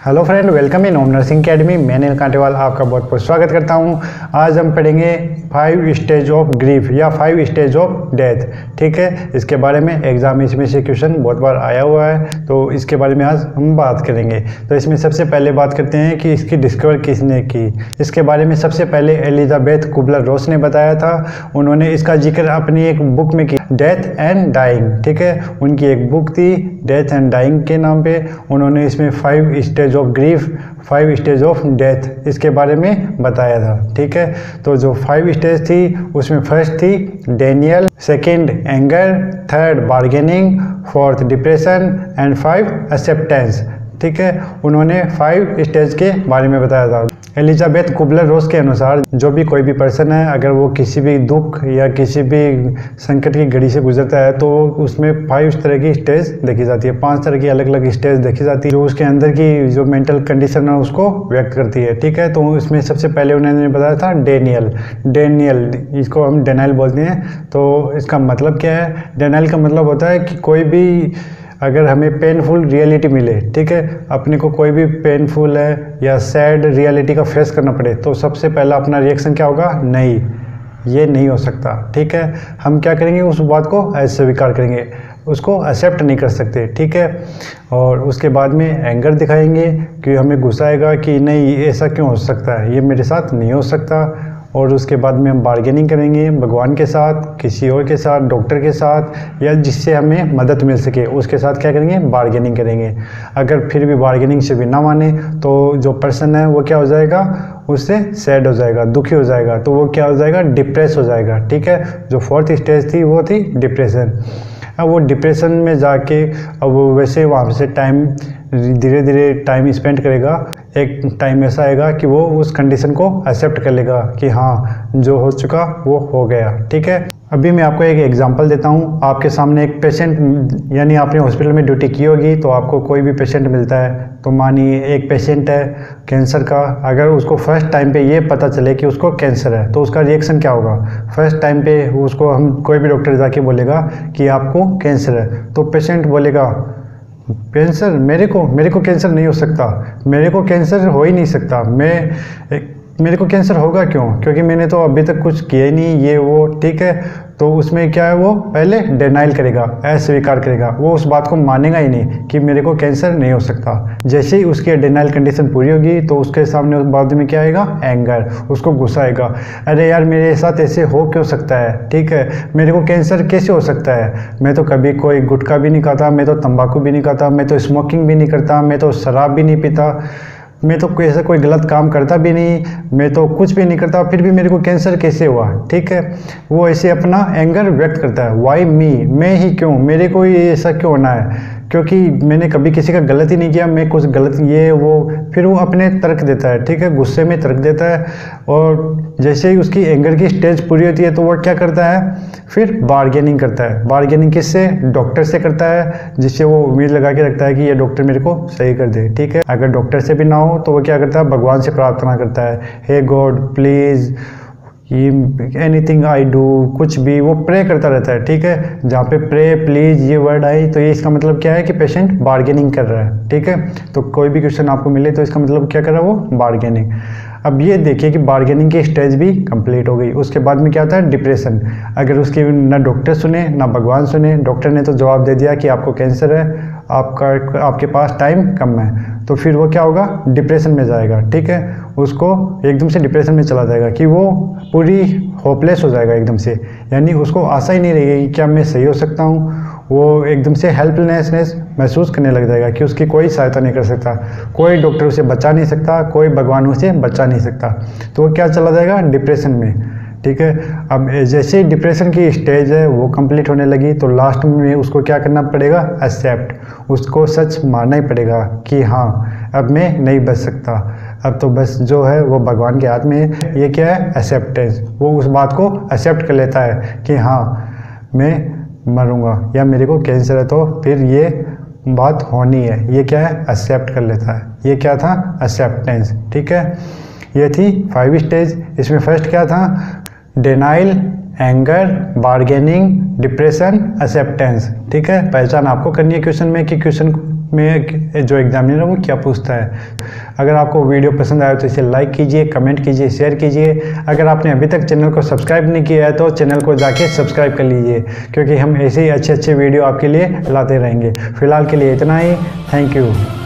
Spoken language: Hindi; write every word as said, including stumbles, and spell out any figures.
Hello friend, welcome in home nursing academy. मैं नील कांटेवाल आपका बहुत बहुत स्वागत करता हूं। आज हम पढ़ेंगे फाइव स्टेज ऑफ ग्रीफ या फाइव स्टेज ऑफ डेथ। ठीक है, इसके बारे में एग्जाम इसमें से क्वेश्चन बहुत बार आया हुआ है, तो इसके बारे में आज हम बात करेंगे। तो इसमें सबसे पहले बात करते हैं कि इसकी डिस्कवर किसने की। इसके बारे में सबसे पहले एलिजाबेथ कुबलर रोस ने बताया था। उन्होंने इसका जिक्र अपनी एक बुक में किया, डेथ एंड डाइंग। ठीक है, उनकी एक बुक थी डेथ एंड डाइंग के नाम पे। उन्होंने इसमें five stage of grief, five stage of death इसके बारे में बताया था। ठीक है, तो जो फाइव स्टेज थी उसमें फर्स्ट थी denial, second anger, third bargaining, fourth depression and five acceptance. ठीक है, उन्होंने फाइव स्टेज के बारे में बताया था। एलिजाबेथ कुबलर रोस के अनुसार जो भी कोई भी पर्सन है, अगर वो किसी भी दुख या किसी भी संकट की घड़ी से गुजरता है तो उसमें फाइव तरह की स्टेज देखी जाती है, पांच तरह की अलग अलग स्टेज देखी जाती है जो उसके अंदर की जो मेंटल कंडीशन है उसको व्यक्त करती है। ठीक है, तो इसमें सबसे पहले उन्होंने बताया था डेनियल। डेनियल इसको हम डेनाइल बोलते हैं। तो इसका मतलब क्या है? डेनाइल का मतलब होता है कि कोई भी अगर हमें पेनफुल रियलिटी मिले, ठीक है, अपने को कोई भी पेनफुल है या सैड रियलिटी का फेस करना पड़े, तो सबसे पहला अपना रिएक्शन क्या होगा? नहीं, ये नहीं हो सकता। ठीक है, हम क्या करेंगे? उस बात को अस्वीकार करेंगे, उसको एक्सेप्ट नहीं कर सकते। ठीक है, और उसके बाद में एंगर दिखाएंगे कि हमें गुस्सा आएगा कि नहीं, ऐसा क्यों हो सकता है, ये मेरे साथ नहीं हो सकता। और उसके बाद में हम बार्गेनिंग करेंगे भगवान के साथ, किसी और के साथ, डॉक्टर के साथ, या जिससे हमें मदद मिल सके उसके साथ क्या करेंगे? बार्गेनिंग करेंगे। अगर फिर भी बार्गेनिंग से भी ना माने तो जो पर्सन है वो क्या हो जाएगा? उससे सैड हो जाएगा, दुखी हो जाएगा, तो वो क्या हो जाएगा? डिप्रेस हो जाएगा। ठीक है, जो फोर्थ स्टेज थी वो थी डिप्रेशन। अब वो डिप्रेशन में जाके अब वो वैसे वहाँ से टाइम धीरे धीरे टाइम स्पेंड करेगा। एक टाइम ऐसा आएगा कि वो उस कंडीशन को एक्सेप्ट कर लेगा कि हाँ, जो हो चुका वो हो गया। ठीक है, अभी मैं आपको एक एग्जांपल देता हूँ। आपके सामने एक पेशेंट, यानी आपने हॉस्पिटल में ड्यूटी की होगी, तो आपको कोई भी पेशेंट मिलता है। तो मानिए एक पेशेंट है कैंसर का, अगर उसको फर्स्ट टाइम पे ये पता चले कि उसको कैंसर है तो उसका रिएक्शन क्या होगा? फर्स्ट टाइम पे उसको हम कोई भी डॉक्टर जाके बोलेगा कि आपको कैंसर है, तो पेशेंट बोलेगा कैंसर? मेरे को मेरे को कैंसर नहीं हो सकता, मेरे को कैंसर हो ही नहीं सकता, मैं मेरे को कैंसर होगा क्यों? क्योंकि मैंने तो अभी तक कुछ किया ही नहीं, ये वो। ठीक है, तो उसमें क्या है? वो पहले डिनाइल करेगा, अस्वीकार करेगा, वो उस बात को मानेगा ही नहीं कि मेरे को कैंसर नहीं हो सकता। जैसे ही उसकी डिनाइल कंडीशन पूरी होगी तो उसके सामने उस बाद में क्या आएगा? एंगर, उसको गुस्सा आएगा। अरे यार, मेरे साथ ऐसे हो क्यों सकता है? ठीक है, मेरे को कैंसर कैसे हो सकता है? मैं तो कभी कोई गुटखा भी नहीं खाता, मैं तो तंबाकू भी नहीं खाता, मैं तो स्मोकिंग भी नहीं करता, मैं तो शराब भी नहीं पीता, मैं तो कोई ऐसा कोई गलत काम करता भी नहीं, मैं तो कुछ भी नहीं करता, फिर भी मेरे को कैंसर कैसे हुआ? ठीक है, वो ऐसे अपना एंगर व्यक्त करता है। वाई मी, मैं ही क्यों, मेरे को ही ऐसा क्यों होना है? क्योंकि मैंने कभी किसी का गलत ही नहीं किया, मैं कुछ गलत ये वो, फिर वो अपने तर्क देता है। ठीक है, गुस्से में तर्क देता है। और जैसे ही उसकी एंगर की स्टेज पूरी होती है तो वो क्या करता है? फिर बार्गेनिंग करता है। बार्गेनिंग किससे? डॉक्टर से करता है, जिससे वो उम्मीद लगा के रखता है कि ये डॉक्टर मेरे को सही कर दे। ठीक है, अगर डॉक्टर से भी ना हो तो वो क्या करता है? भगवान से प्रार्थना करता है, हे God please anything I do, कुछ भी वो प्रे करता रहता है। ठीक है, जहाँ पे प्रे प्लीज ये वर्ड आई तो ये इसका मतलब क्या है कि पेशेंट बार्गेनिंग कर रहा है। ठीक है, तो कोई भी क्वेश्चन आपको मिले तो इसका मतलब क्या कर रहा है? वो बार्गेनिंग। अब ये देखिए कि बार्गेनिंग की स्टेज भी कंप्लीट हो गई। उसके बाद में क्या आता है? डिप्रेशन। अगर उसकी ना डॉक्टर सुने ना भगवान सुने, डॉक्टर ने तो जवाब दे दिया कि आपको कैंसर है, आपका आपके पास टाइम कम है, तो फिर वो क्या होगा? डिप्रेशन में जाएगा। ठीक है, उसको एकदम से डिप्रेशन में चला जाएगा कि वो पूरी होपलेस हो जाएगा एकदम से, यानी उसको आशा ही नहीं रहेगी कि क्या मैं सही हो सकता हूँ। वो एकदम से हेल्पलेसनेस महसूस करने लग जाएगा कि उसकी कोई सहायता नहीं कर सकता, कोई डॉक्टर उसे बचा नहीं सकता, कोई भगवान उसे बचा नहीं सकता, तो वो क्या चला जाएगा? डिप्रेशन में। ठीक है, अब जैसे ही डिप्रेशन की स्टेज है वो कंप्लीट होने लगी तो लास्ट में उसको क्या करना पड़ेगा? एक्सेप्ट, उसको सच मानना ही पड़ेगा कि हाँ, अब मैं नहीं बच सकता, अब तो बस जो है वो भगवान के हाथ में है। ये क्या है? एक्सेप्टेंस। वो उस बात को एक्सेप्ट कर लेता है कि हाँ, मैं मरूंगा या मेरे को कैंसर है, तो फिर ये बात होनी है। ये क्या है? एक्सेप्ट कर लेता है। ये क्या था? एक्सेप्टेंस। ठीक है, ये थी फाइव स्टेज। इसमें फर्स्ट क्या था? Denial, anger, bargaining, depression, acceptance. ठीक है, पहचान आपको करनी है क्वेश्चन में कि क्वेश्चन में जो एग्जामिनर वो क्या पूछता है। अगर आपको वीडियो पसंद आया तो इसे लाइक कीजिए, कमेंट कीजिए, शेयर कीजिए। अगर आपने अभी तक चैनल को सब्सक्राइब नहीं किया है तो चैनल को जाके सब्सक्राइब कर लीजिए, क्योंकि हम ऐसे ही अच्छे अच्छे वीडियो आपके लिए लाते रहेंगे। फिलहाल के लिए इतना ही। Thank you.